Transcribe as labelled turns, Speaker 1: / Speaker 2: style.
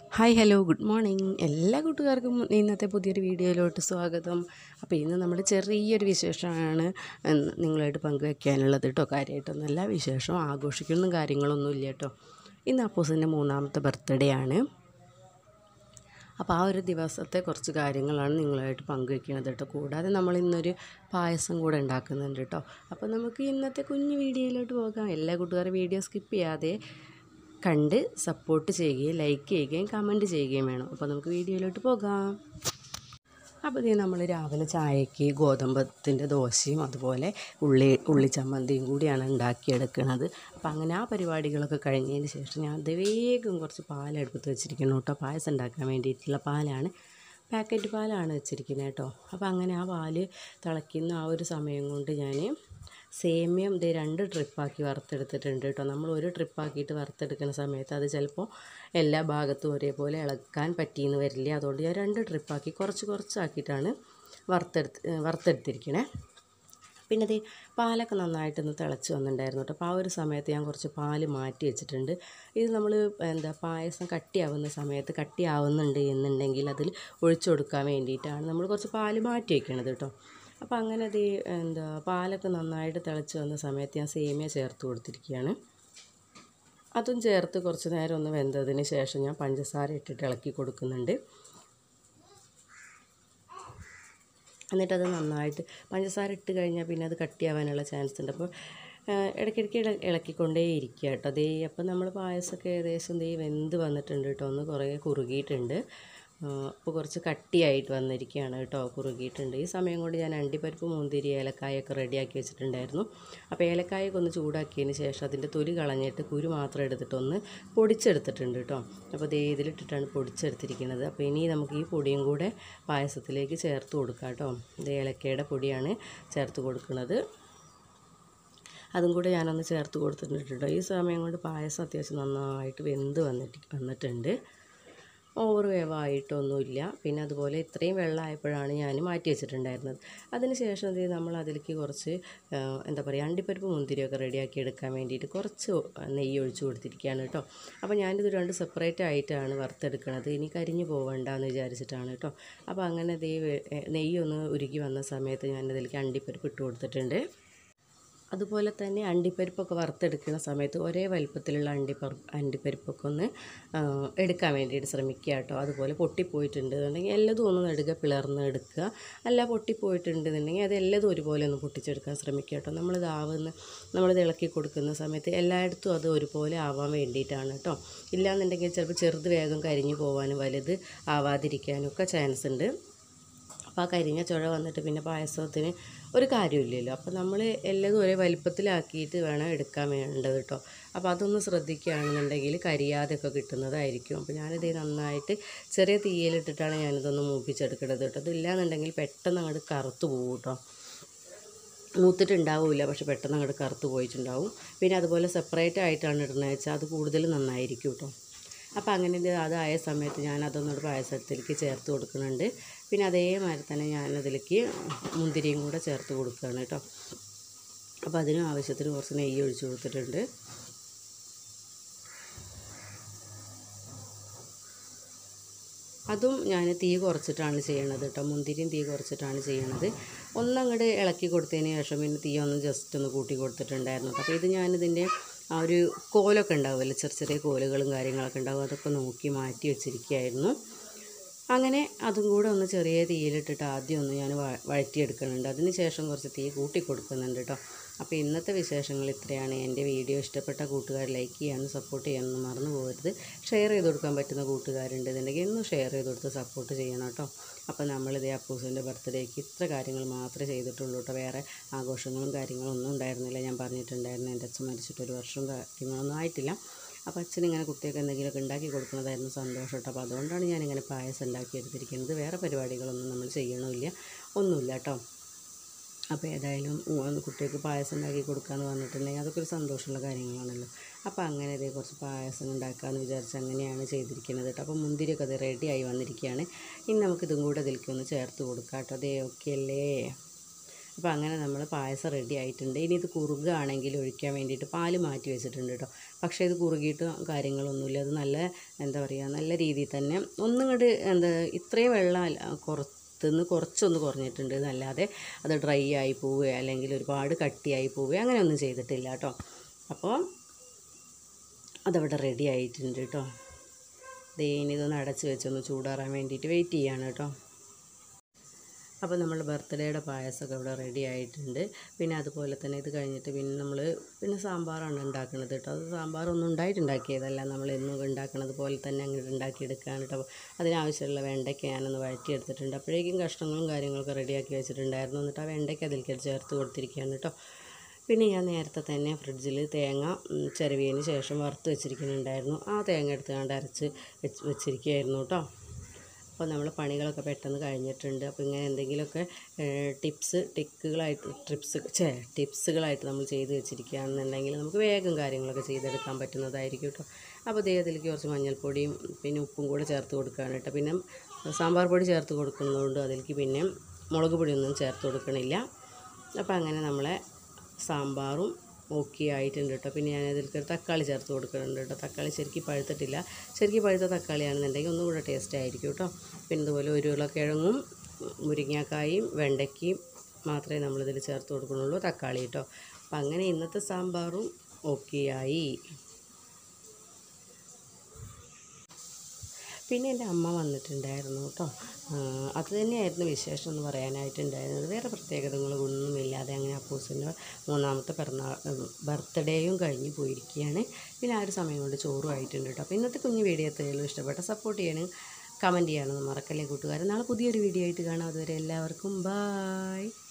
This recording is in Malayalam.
Speaker 1: ഹായ് ഹലോ ഗുഡ് മോർണിംഗ് എല്ലാ കൂട്ടുകാർക്കും ഇന്നത്തെ പുതിയൊരു വീഡിയോയിലോട്ട് സ്വാഗതം. അപ്പോൾ ഇന്ന് നമ്മുടെ ചെറിയൊരു വിശേഷമാണ് നിങ്ങളായിട്ട് പങ്കുവയ്ക്കാനുള്ളത് കേട്ടോ. കാര്യമായിട്ടൊന്നുമല്ല, വിശേഷം ആഘോഷിക്കുന്ന കാര്യങ്ങളൊന്നും ഇല്ല കേട്ടോ. ഇന്ന് അപ്പൂസിൻ്റെ 3ാമത്തെ ബർത്ത്ഡേ ആണ്. അപ്പോൾ ആ ഒരു ദിവസത്തെ കുറച്ച് കാര്യങ്ങളാണ് നിങ്ങളായിട്ട് പങ്കുവയ്ക്കുന്നത് കേട്ടോ. കൂടാതെ നമ്മൾ ഇന്നൊരു പായസം കൂടെ ഉണ്ടാക്കുന്നുണ്ട് കേട്ടോ. അപ്പോൾ നമുക്ക് ഇന്നത്തെ കുഞ്ഞു വീഡിയോയിലോട്ട് പോകാം. എല്ലാ കൂട്ടുകാരും വീഡിയോ സ്കിപ്പ് ചെയ്യാതെ കണ്ട് സപ്പോർട്ട് ചെയ്യുകയും ലൈക്ക് ചെയ്യുകയും കമൻറ്റ് ചെയ്യുകയും വേണം. അപ്പോൾ നമുക്ക് വീഡിയോയിലോട്ട് പോകാം. അപ്പോൾ ഇത് നമ്മൾ രാവിലെ ചായക്ക് ഗോതമ്പത്തിൻ്റെ ദോശയും അതുപോലെ ഉള്ളിച്ചമ്മന്തിയും കൂടിയാണ് ഉണ്ടാക്കിയെടുക്കുന്നത്. അപ്പോൾ അങ്ങനെ ആ പരിപാടികളൊക്കെ കഴിഞ്ഞതിന് ശേഷം ഞാൻ വേഗം കുറച്ച് പാലെടുത്ത് വെച്ചിരിക്കുന്നു കേട്ടോ. പായസം ഉണ്ടാക്കാൻ വേണ്ടിയിട്ടുള്ള പാലാണ്, പാക്കറ്റ് പാലാണ് വെച്ചിരിക്കുന്നത് കേട്ടോ. അപ്പോൾ അങ്ങനെ ആ പാല് തിളയ്ക്കുന്ന ആ ഒരു സമയം കൊണ്ട് ഞാൻ സേമിയം 2 ട്രിപ്പാക്കി വറുത്തെടുത്തിട്ടുണ്ട് കേട്ടോ. നമ്മൾ ഒരു ട്രിപ്പാക്കിയിട്ട് വറുത്തെടുക്കുന്ന സമയത്ത് അത് ചിലപ്പോൾ എല്ലാ ഭാഗത്തും ഒരേപോലെ ഇളക്കാൻ പറ്റിയെന്ന് വരില്ല. അതുകൊണ്ട് ഞാൻ 2 ട്രിപ്പാക്കി കുറച്ചാക്കിയിട്ടാണ് വറുത്തെടുത്തിരിക്കണേ. പിന്നെ ഇത് പാലൊക്കെ നന്നായിട്ടൊന്ന് തിളച്ച് വന്നിട്ടുണ്ടായിരുന്നു കേട്ടോ. അപ്പോൾ ആ ഒരു സമയത്ത് ഞാൻ കുറച്ച് പാല് മാറ്റി വെച്ചിട്ടുണ്ട്. ഇത് നമ്മൾ പായസം കട്ടിയാവുന്ന സമയത്ത് കട്ടിയാവുന്നുണ്ട് എന്നുണ്ടെങ്കിൽ അതിൽ ഒഴിച്ചു കൊടുക്കാൻ വേണ്ടിയിട്ടാണ് നമ്മൾ കുറച്ച് പാല് മാറ്റി വയ്ക്കണത് കേട്ടോ. അപ്പോൾ അങ്ങനെ അത് പാലൊക്കെ നന്നായിട്ട് തിളച്ച് വന്ന സമയത്ത് ഞാൻ സേമിയ ചേർത്ത് കൊടുത്തിരിക്കുകയാണ്. അതും ചേർത്ത് കുറച്ച് നേരം ഒന്ന് വെന്തതിന് ശേഷം ഞാൻ പഞ്ചസാര ഇട്ടിട്ട് ഇളക്കി കൊടുക്കുന്നുണ്ട്. എന്നിട്ടത് നന്നായിട്ട് പഞ്ചസാര ഇട്ട് കഴിഞ്ഞാൽ പിന്നെ അത് കട്ടിയാവാനുള്ള ചാൻസ് ഉണ്ട്. അപ്പോൾ ഇടയ്ക്കിടയ്ക്ക് ഇളക്കിക്കൊണ്ടേ ഇരിക്കുക കേട്ടോ. അപ്പോൾ നമ്മൾ പായസമൊക്കെ ഏകദേശം വെന്ത് വന്നിട്ടുണ്ട് കേട്ടോ. ഒന്ന് കുറേ കുറുകിയിട്ടുണ്ട്. അപ്പോൾ കുറച്ച് കട്ടിയായിട്ട് വന്നിരിക്കുകയാണ് കേട്ടോ, കുറുകിയിട്ടുണ്ട്. ഈ സമയം കൊണ്ട് ഞാൻ അണ്ടിപ്പരിപ്പ്, മുന്തിരി, ഏലക്കായൊക്കെ റെഡിയാക്കി വെച്ചിട്ടുണ്ടായിരുന്നു. അപ്പോൾ ഏലക്കായൊക്കെ ഒന്ന് ചൂടാക്കിയതിന് ശേഷം അതിൻ്റെ തൊലി കളഞ്ഞിട്ട് കുരു മാത്രം എടുത്തിട്ടൊന്ന് പൊടിച്ചെടുത്തിട്ടുണ്ട് കേട്ടോ. അപ്പോൾ ഇതിലിട്ടിട്ടാണ് പൊടിച്ചെടുത്തിരിക്കുന്നത്. അപ്പോൾ ഇനി നമുക്ക് ഈ പൊടിയും കൂടെ പായസത്തിലേക്ക് ചേർത്ത് കൊടുക്കാം കേട്ടോ. ഏലക്കയുടെ പൊടിയാണ് ചേർത്ത് കൊടുക്കുന്നത്. അതും കൂടെ ഞാനൊന്ന് ചേർത്ത് കൊടുത്തിട്ടുണ്ട് കേട്ടോ. ഈ സമയം കൊണ്ട് പായസം അത്യാവശ്യം നന്നായിട്ട് വെന്ത് വന്നിട്ടുണ്ട്. ഓവർ വേവായിട്ടൊന്നുമില്ല. പിന്നെ അതുപോലെ ഇത്രയും വെള്ളമായപ്പോഴാണ് ഞാൻ മാറ്റി വെച്ചിട്ടുണ്ടായിരുന്നത്. അതിന് ശേഷം നമ്മൾ അതിലേക്ക് കുറച്ച് അണ്ടിപ്പരിപ്പ്, മുന്തിരിയൊക്കെ റെഡിയാക്കി എടുക്കാൻ വേണ്ടിയിട്ട് കുറച്ച് നെയ്യ് ഒഴിച്ച് കൊടുത്തിരിക്കുകയാണ് കേട്ടോ. അപ്പോൾ ഞാനിത് 2 സെപ്പറേറ്റ് ആയിട്ടാണ് വറുത്തെടുക്കുന്നത്. ഇനി കരിഞ്ഞു പോകണ്ടെന്ന് വിചാരിച്ചിട്ടാണ് കേട്ടോ. അപ്പോൾ അങ്ങനെ നെയ്യൊന്ന് ഉരുകി വന്ന സമയത്ത് ഞാനതിലേക്ക് അണ്ടിപ്പരിപ്പ് ഇട്ട് കൊടുത്തിട്ടുണ്ട്. അതുപോലെ തന്നെ അണ്ടിപ്പരിപ്പൊക്കെ വറുത്തെടുക്കുന്ന സമയത്ത് ഒരേ വലുപ്പത്തിലുള്ള അണ്ടിപ്പരിപ്പൊക്കെ ഒന്ന് എടുക്കാൻ വേണ്ടിയിട്ട് ശ്രമിക്കുക കേട്ടോ. അതുപോലെ പൊട്ടിപ്പോയിട്ടുണ്ടെന്നുണ്ടെങ്കിൽ എല്ലതും ഒന്ന് നെടുക പിളർന്ന് എടുക്കുക. അല്ല പൊട്ടിപ്പോയിട്ടുണ്ടെന്നുണ്ടെങ്കിൽ അത് എല്ലതും ഒരുപോലെ ഒന്ന് പൊട്ടിച്ചെടുക്കാൻ ശ്രമിക്കുക കേട്ടോ. നമ്മളിത് ഇളക്കി കൊടുക്കുന്ന സമയത്ത് എല്ലായിടത്തും അത് ഒരുപോലെ ആവാൻ വേണ്ടിയിട്ടാണ് കേട്ടോ. ഇല്ലയെന്നുണ്ടെങ്കിൽ ചിലപ്പോൾ ചെറുത് വേഗം കരിഞ്ഞു പോകാനും വലുത് ആവാതിരിക്കാനും ഒക്കെ ചാൻസ് ഉണ്ട്. അപ്പോൾ ആ കരിഞ്ഞ ചുഴ വന്നിട്ട് പിന്നെ പായസത്തിന് ഒരു കാര്യമില്ലല്ലോ. അപ്പോൾ നമ്മൾ എല്ലതും ഒരേ വലിപ്പത്തിലാക്കിയിട്ട് വേണം എടുക്കാൻ വേണ്ടത് കേട്ടോ. അപ്പോൾ അതൊന്ന് ശ്രദ്ധിക്കുകയാണെന്നുണ്ടെങ്കിൽ കരിയാതെയൊക്കെ കിട്ടുന്നതായിരിക്കും. അപ്പോൾ ഞാനിത് നന്നായിട്ട് ചെറിയ തീയിലിട്ടിട്ടാണ് ഞാനിതൊന്ന് മൂപ്പിച്ചെടുക്കുന്നത് കേട്ടോ. അതില്ലാന്നുണ്ടെങ്കിൽ പെട്ടെന്ന് അങ്ങോട്ട് കറുത്ത് പോകും കേട്ടോ. മൂത്തിട്ടുണ്ടാവില്ല, പക്ഷെ പെട്ടെന്ന് അങ്ങോട്ട് കറുത്ത് പോയിട്ടുണ്ടാവും. പിന്നെ അതുപോലെ സെപ്പറേറ്റ് ആയിട്ടാണ് ഇടുന്നത് വെച്ചാൽ അത് കൂടുതൽ നന്നായിരിക്കും കേട്ടോ. അപ്പോൾ അങ്ങനെ അതായ സമയത്ത് ഞാൻ അതൊന്നോട് പായസത്തിലേക്ക് ചേർത്ത് കൊടുക്കുന്നുണ്ട്. പിന്നെ അതേമാതിരി തന്നെ ഞാനതിലേക്ക് മുന്തിരിയും കൂടെ ചേർത്ത് കൊടുക്കുകയാണ് കേട്ടോ. അപ്പോൾ അതിനും ആവശ്യത്തിന് കുറച്ച് നെയ്യ് ഒഴിച്ച് കൊടുത്തിട്ടുണ്ട്. അതും ഞാൻ തീ കുറച്ചിട്ടാണ് ചെയ്യണത് കേട്ടോ. മുന്തിരിയും തീ കുറച്ചിട്ടാണ് ചെയ്യണത്. ഒന്നങ്ങോട്ട് ഇളക്കി കൊടുത്തതിന് ശേഷം പിന്നെ തീ ഒന്ന് ജസ്റ്റ് ഒന്ന് കൂട്ടി കൊടുത്തിട്ടുണ്ടായിരുന്നു. അപ്പോൾ ഇത് ഞാനിതിൻ്റെ ആ ഒരു കോലൊക്കെ ഉണ്ടാവുമല്ലോ, ചെറിയ കോലുകളും കാര്യങ്ങളൊക്കെ ഉണ്ടാവും, അതൊക്കെ നോക്കി മാറ്റി വെച്ചിരിക്കുകയായിരുന്നു. അങ്ങനെ അതും കൂടെ ഒന്ന് ചെറിയ തീയിലിട്ടിട്ട് ആദ്യം ഒന്ന് ഞാൻ വഴറ്റിയെടുക്കുന്നുണ്ട്. അതിന് ശേഷം കുറച്ച് തീ കൂട്ടി കൊടുക്കുന്നുണ്ട് കേട്ടോ. അപ്പോൾ ഇന്നത്തെ വിശേഷങ്ങൾ ഇത്രയാണ്. എൻ്റെ വീഡിയോ ഇഷ്ടപ്പെട്ട കൂട്ടുകാർ ലൈക്ക് ചെയ്യാനും സപ്പോർട്ട് ചെയ്യാനൊന്നും മറന്നു പോകരുത്. ഷെയർ ചെയ്ത് കൊടുക്കാൻ പറ്റുന്ന കൂട്ടുകാരുണ്ട് എന്നുണ്ടെങ്കിൽ ഇന്നും ഷെയർ ചെയ്ത് കൊടുത്ത് സപ്പോർട്ട് ചെയ്യണം കേട്ടോ. അപ്പോൾ നമ്മളിതേ അപ്പൂസിൻ്റെ ബർത്ത്ഡേക്ക് ഇത്ര കാര്യങ്ങൾ മാത്രമേ ചെയ്തിട്ടുള്ളൂ കേട്ടോ. വേറെ ആഘോഷങ്ങളും കാര്യങ്ങളും ഒന്നും ഉണ്ടായിരുന്നില്ല. ഞാൻ പറഞ്ഞിട്ടുണ്ടായിരുന്നു എൻ്റെ അച്ഛൻ മരിച്ചിട്ട് 1 വർഷം കാര്യങ്ങളൊന്നും ആയിട്ടില്ല. അപ്പോൾ അച്ഛനിങ്ങനെ കുട്ടിയൊക്കെ എന്തെങ്കിലുമൊക്കെ ഉണ്ടാക്കി കൊടുക്കുന്നതായിരുന്നു സന്തോഷം കേട്ടോ. അപ്പോൾ അതുകൊണ്ടാണ് ഞാനിങ്ങനെ പായസം ഉണ്ടാക്കി എടുത്തിരിക്കുന്നത്. വേറെ പരിപാടികളൊന്നും നമ്മൾ ചെയ്യണമില്ല, ഒന്നുമില്ല കേട്ടോ. അപ്പോൾ ഏതായാലും കുട്ടികൾക്ക് പായസം ഉണ്ടാക്കി കൊടുക്കാമെന്ന് പറഞ്ഞിട്ടുണ്ടെങ്കിൽ അതൊക്കെ ഒരു സന്തോഷമുള്ള കാര്യങ്ങളാണല്ലോ. അപ്പോൾ അങ്ങനെ കുറച്ച് പായസം ഉണ്ടാക്കാമെന്ന് വിചാരിച്ച് അങ്ങനെയാണ് ചെയ്തിരിക്കുന്നത് കേട്ടോ. അപ്പോൾ മുന്തിരിയൊക്കെ അത് റെഡിയായി വന്നിരിക്കുകയാണ്. ഇനി നമുക്കിതും കൂടെ അതിലേക്ക് ഒന്ന് ചേർത്ത് കൊടുക്കാം കേട്ടോ. ഓക്കെ അല്ലേ? അപ്പോൾ അങ്ങനെ നമ്മൾ പായസം റെഡി ആയിട്ടുണ്ട്. ഇനി ഇത് കുറുകുകയാണെങ്കിൽ ഒഴിക്കാൻ വേണ്ടിയിട്ട് പാല് മാറ്റി വെച്ചിട്ടുണ്ട് കേട്ടോ. പക്ഷേ ഇത് കുറുകിയിട്ട് കാര്യങ്ങളൊന്നുമില്ല. അത് നല്ല എന്താ പറയുക, നല്ല രീതിയിൽ തന്നെ ഒന്നും ഇങ്ങോട്ട് എന്താ ഇത്രയും വെള്ളം പുറത്തുനിന്ന് കുറച്ചൊന്ന് കുറഞ്ഞിട്ടുണ്ട് എന്നല്ലാതെ അത് ഡ്രൈ ആയി പോവുകയോ അല്ലെങ്കിൽ ഒരുപാട് കട്ടിയായി പോവുകയോ അങ്ങനെയൊന്നും ചെയ്തിട്ടില്ല കേട്ടോ. അപ്പോൾ അതവിടെ റെഡി ആയിട്ടുണ്ട് കേട്ടോ. ഇനി ഇതൊന്ന് അടച്ച് വെച്ചൊന്ന് ചൂടാറാൻ വേണ്ടിയിട്ട് വെയിറ്റ് ചെയ്യാണ് കേട്ടോ. അപ്പോൾ നമ്മൾ ബർത്ത്ഡേയുടെ പായസമൊക്കെ ഇവിടെ റെഡി ആയിട്ടുണ്ട്. പിന്നെ അതുപോലെ തന്നെ ഇത് കഴിഞ്ഞിട്ട് പിന്നെ സാമ്പാറാണ് ഉണ്ടാക്കുന്നത് കേട്ടോ. അത് സാമ്പാറൊന്നും ഉണ്ടാക്കിയതല്ല, നമ്മൾ എന്നും ഉണ്ടാക്കുന്നത് പോലെ തന്നെ അങ്ങോട്ട് ഉണ്ടാക്കിയെടുക്കുകയാണ് കേട്ടോ. അതിനാവശ്യമുള്ള വെണ്ടയ്ക്ക ഞാനൊന്ന് വഴറ്റിയെടുത്തിട്ടുണ്ട്. അപ്പോഴേക്കും കഷ്ണങ്ങളും കാര്യങ്ങളൊക്കെ റെഡിയാക്കി വെച്ചിട്ടുണ്ടായിരുന്നു. എന്നിട്ട് ആ വെണ്ടയ്ക്ക അതിലേക്ക് ചേർത്ത് കൊടുത്തിരിക്കുകയാണ് കേട്ടോ. പിന്നെ ഞാൻ നേരത്തെ തന്നെ ഫ്രിഡ്ജിൽ തേങ്ങ ചിരവിയതിന് ശേഷം വറുത്ത് വെച്ചിരിക്കുന്നുണ്ടായിരുന്നു. ആ തേങ്ങ എടുത്തുകൊണ്ട് അരച്ച് വെച്ചിരിക്കുകയായിരുന്നു കേട്ടോ. അപ്പോൾ നമ്മൾ പണികളൊക്കെ പെട്ടെന്ന് കഴിഞ്ഞിട്ടുണ്ട്. അപ്പോൾ ഇങ്ങനെ എന്തെങ്കിലുമൊക്കെ ടിപ്സുകളായിട്ട് നമ്മൾ ചെയ്ത് വെച്ചിരിക്കുകയാണെന്നുണ്ടെങ്കിൽ നമുക്ക് വേഗം കാര്യങ്ങളൊക്കെ ചെയ്തെടുക്കാൻ പറ്റുന്നതായിരിക്കും കേട്ടോ. അപ്പോൾ അതിലേക്ക് കുറച്ച് മഞ്ഞൾപ്പൊടിയും പിന്നെ ഉപ്പും കൂടെ ചേർത്ത് കൊടുക്കുകയാണ് കേട്ടോ. പിന്നെ സാമ്പാർ പൊടി ചേർത്ത് കൊടുക്കുന്നതുകൊണ്ട് അതിലേക്ക് പിന്നെ മുളക് പൊടിയൊന്നും ചേർത്ത് കൊടുക്കണില്ല. അപ്പോൾ അങ്ങനെ നമ്മളെ സാമ്പാറും ഓക്കെ ആയിട്ടുണ്ട് കേട്ടോ. പിന്നെ ഞാൻ അതിലേക്ക് തക്കാളി ചേർത്ത് കൊടുക്കുന്നുണ്ട് കേട്ടോ. തക്കാളി ശരിക്കും പഴുത്തിട്ടില്ല. ശരിക്കും പഴുത്ത തക്കാളിയാണെന്നുണ്ടെങ്കിൽ ഒന്നും കൂടെ ടേസ്റ്റ് ആയിരിക്കും കേട്ടോ. പിന്നെ ഇതുപോലെ ഒരു ഉരുളക്കിഴങ്ങും മുരിങ്ങാക്കായും വെണ്ടയ്ക്കയും മാത്രമേ നമ്മളിതിൽ ചേർത്ത് കൊടുക്കുന്നുള്ളൂ, തക്കാളി കേട്ടോ. അപ്പം അങ്ങനെ ഇന്നത്തെ സാമ്പാറും ഓക്കെ ആയി. പിന്നെ എൻ്റെ അമ്മ വന്നിട്ടുണ്ടായിരുന്നു കേട്ടോ. അത് തന്നെയായിരുന്നു വിശേഷം എന്ന് പറയാനായിട്ടുണ്ടായിരുന്നത്. വേറെ പ്രത്യേകതകളൊന്നുമില്ലാതെ അങ്ങനെ അപ്പൂസിൻ്റെ 3ാമത്തെ ബർത്ത്ഡേയും കഴിഞ്ഞ് പോയിരിക്കുകയാണ്. പിന്നെ ആ ഒരു സമയം കൊണ്ട് ചോറും ആയിട്ടുണ്ട് കേട്ടോ. അപ്പോൾ ഇന്നത്തെ കുഞ്ഞു വീഡിയോ എത്രയും ഇഷ്ടപ്പെട്ട സപ്പോർട്ട് ചെയ്യണം, കമൻറ്റ് ചെയ്യാനൊന്നും മറക്കല്ലേ കൂട്ടുകാരൻ. നാളെ പുതിയൊരു വീഡിയോ ആയിട്ട് കാണാം. അതുവരെ എല്ലാവർക്കും ബായ്.